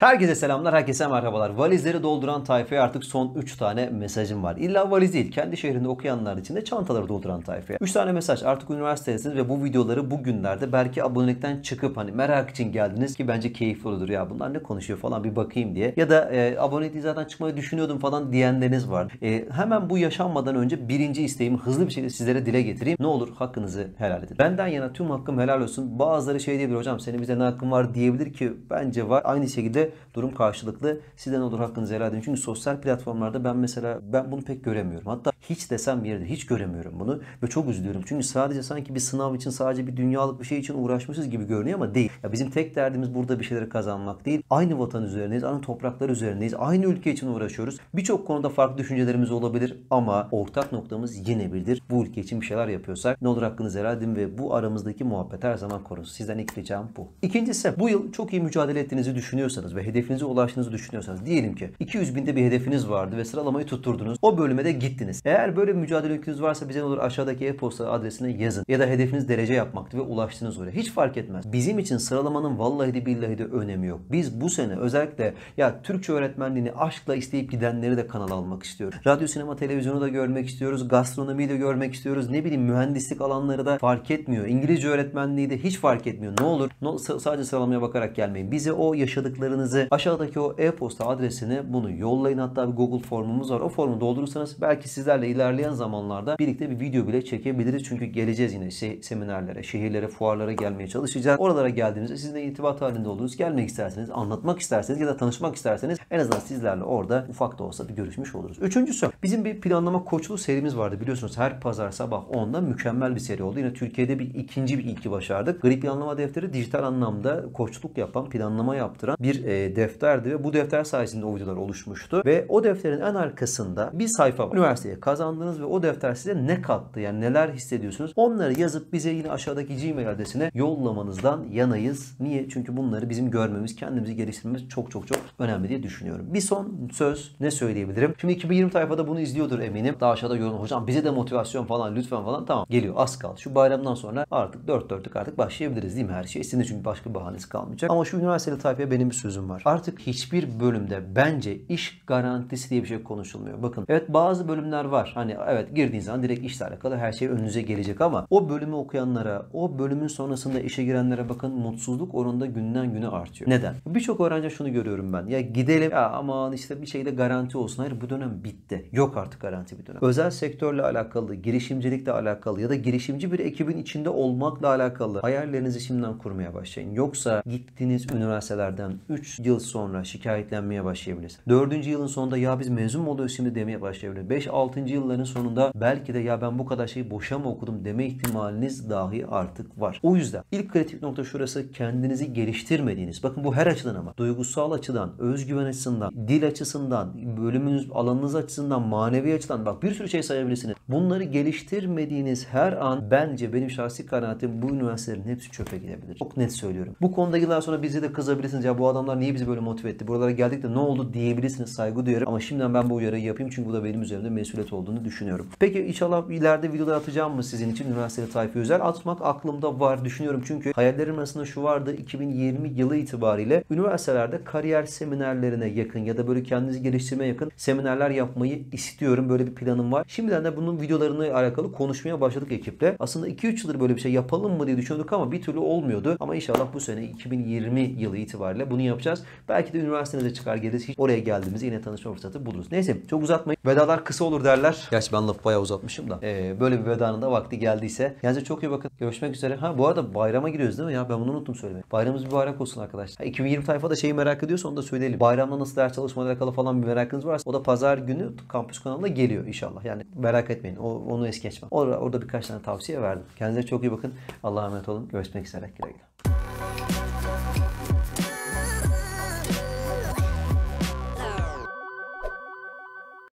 Herkese selamlar, herkese merhabalar. Valizleri dolduran tayfaya artık son 3 tane mesajım var. İlla valiz değil, kendi şehrinde okuyanlar için de çantaları dolduran tayfaya. 3 tane mesaj. Artık üniversitedesiniz ve bu videoları bugünlerde belki abonelikten çıkıp merak için geldiniz ki bence keyifli olur ya. Bunlar ne konuşuyor falan bir bakayım diye. Ya da abonelikten zaten çıkmayı düşünüyordum falan diyenleriniz var. Hemen bu yaşanmadan önce birinci isteğimi hızlı bir şekilde sizlere dile getireyim. Ne olur hakkınızı helal edin. Benden yana tüm hakkım helal olsun. Bazıları şey diyebilir, hocam senin bize ne hakkın var diyebilir ki bence var. Aynı şekilde durum karşılıklı. Sizden olur hakkınızı helal edin. Çünkü sosyal platformlarda ben bunu pek göremiyorum. Hatta hiç desem yeridir. Hiç göremiyorum bunu. Ve çok üzülüyorum. Çünkü sadece sanki bir sınav için, sadece bir dünyalık bir şey için uğraşmışız gibi görünüyor ama değil. Ya bizim tek derdimiz burada bir şeyleri kazanmak değil. Aynı vatan üzerindeyiz. Aynı topraklar üzerindeyiz. Aynı ülke için uğraşıyoruz. Birçok konuda farklı düşüncelerimiz olabilir ama ortak noktamız yine birdir. Bu ülke için bir şeyler yapıyorsak ne olur hakkınızı helal edin ve bu aramızdaki muhabbet her zaman korunsun. Sizden ilk ricam bu. İkincisi, bu yıl çok iyi mücadele ettiğinizi düşünüyorsanız ve hedefinize ulaştığınızı düşünüyorsanız, diyelim ki 200 binde bir hedefiniz vardı ve sıralamayı tutturdunuz. O bölüme de gittiniz. Eğer böyle bir mücadele yükünüz varsa bize ne olur aşağıdaki e-posta adresine yazın. Ya da hedefiniz derece yapmaktı ve ulaştınız oraya. Hiç fark etmez. Bizim için sıralamanın vallahi de billahi de önemi yok. Biz bu sene özellikle Türkçe öğretmenliğini aşkla isteyip gidenleri de kanala almak istiyoruz. Radyo, sinema, televizyonu da görmek istiyoruz. Gastronomiyi de görmek istiyoruz. Ne bileyim, mühendislik alanları da fark etmiyor. İngilizce öğretmenliği de hiç fark etmiyor. Ne olur sadece sıralamaya bakarak gelmeyin. Bize o yaşadıklarınızı, aşağıdaki o e-posta adresine bunu yollayın. Hatta bir Google formumuz var. O formu doldurursanız belki sizlerle ilerleyen zamanlarda birlikte bir video bile çekebiliriz. Çünkü geleceğiz yine seminerlere, şehirlere, fuarlara gelmeye çalışacağız. Oralara geldiğimizde sizinle irtibat halinde oluruz. Gelmek isterseniz, anlatmak isterseniz ya da tanışmak isterseniz en azından sizlerle orada ufak da olsa bir görüşmüş oluruz. Üçüncüsü, bizim bir planlama koçluğu serimiz vardı. Biliyorsunuz her pazar sabah 10'da mükemmel bir seri oldu. Yine Türkiye'de ikinci bir ilki başardık. Grip Planlama Defteri dijital anlamda koçluk yapan, planlama yaptıran bir defterdi ve bu defter sayesinde o videolar oluşmuştu. Ve o defterin en arkasında bir sayfa var. Üniversiteye kazandınız ve o defter size ne kattı? Yani neler hissediyorsunuz? Onları yazıp bize yine aşağıdaki Gmail adresine yollamanızdan yanayız. Niye? Çünkü bunları bizim görmemiz, kendimizi geliştirmemiz çok önemli diye düşünüyorum. Bir son söz ne söyleyebilirim? Şimdi 2020 tayfada bunu izliyordur eminim. Daha aşağıda yorum, hocam bize de motivasyon falan lütfen falan. Tamam, geliyor, az kaldı. Şu bayramdan sonra artık dört dörtlük artık başlayabiliriz değil mi her şey? Sizin çünkü başka bir bahanesi kalmayacak. Ama şu üniversiteli tayfaya benim bir sözüm var. Artık hiçbir bölümde bence iş garantisi diye bir şey konuşulmuyor. Bakın, evet bazı bölümler var. Evet, girdiğiniz zaman direkt işle alakalı her şey önünüze gelecek ama o bölümü okuyanlara, o bölümün sonrasında işe girenlere bakın, mutsuzluk oranında günden güne artıyor. Neden? Birçok öğrenci şunu görüyorum ben. Ya gidelim, aman işte bir şeyde garanti olsun. Hayır, bu dönem bitti. Yok artık garanti bir dönem. Özel sektörle alakalı, girişimcilikle alakalı ya da girişimci bir ekibin içinde olmakla alakalı hayallerinizi şimdiden kurmaya başlayın. Yoksa gittiğiniz üniversitelerden 3 yıl sonra şikayetlenmeye başlayabilirsiniz. 4. yılın sonunda biz mezun mu oluyoruz şimdi demeye başlayabilirsiniz. 5-6. yılların sonunda belki de ben bu kadar şeyi boşa mı okudum deme ihtimaliniz dahi artık var. O yüzden ilk kritik nokta şurası: kendinizi geliştirmediğiniz. Bakın bu her açıdan, ama duygusal açıdan, özgüven açısından, dil açısından, bölümünüz, alanınız açısından, manevi açıdan, bir sürü şey sayabilirsiniz. Bunları geliştirmediğiniz her an bence, benim şahsi kanaatim, bu üniversitelerin hepsi çöpe gidebilir. Çok net söylüyorum. Bu konuda yıllar sonra bize de kızabilirsiniz. Ya bu adamlar niye bizi böyle motive etti? Buralara geldik de ne oldu diyebilirsiniz. Saygı duyarım. Ama şimdiden ben bu uyarıyı yapayım çünkü bu da benim üzerimde mesuliyet olduğunu düşünüyorum. Peki inşallah ileride videolar atacağım mı sizin için üniversiteli tayfa özel? Atmak aklımda var, düşünüyorum. Çünkü hayallerim arasında şu vardı: 2020 yılı itibariyle üniversitelerde kariyer seminerlerine yakın ya da böyle kendinizi geliştirmeye yakın seminerler yapmayı istiyorum. Böyle bir planım var. Şimdiden de bunun videolarını alakalı konuşmaya başladık ekiple. Aslında 2-3 yıldır böyle bir şey yapalım mı diye düşünüyorduk ama bir türlü olmuyordu. Ama inşallah bu sene 2020 yılı itibariyle bunu yapacağız. Belki de üniversitede çıkar geliriz. Hiç oraya geldiğimizde yine tanışma fırsatı buluruz. Neyse, çok uzatmayın. Vedalar kısa olur derler. Gerçi ben lafı bayağı uzatmışım da. Böyle bir vedanın da vakti geldiyse. Kendinize çok iyi bakın. Görüşmek üzere. Bu arada bayrama giriyoruz değil mi ya? Ben bunu unuttum söylemeyi. Bayramımız mübarek olsun arkadaşlar. 2020 tayfada şeyi merak ediyorsa onu da söyleyelim. Bayramda nasıl ders çalışmayla alakalı falan bir merakınız varsa o da pazar günü kampüs kanalına geliyor inşallah. Yani merak etmeyin. Onu es geçmem. Orada birkaç tane tavsiye verdim. Kendinize çok iyi bakın. Allah'a emanet olun. Görüşmek üzere. Güle güle.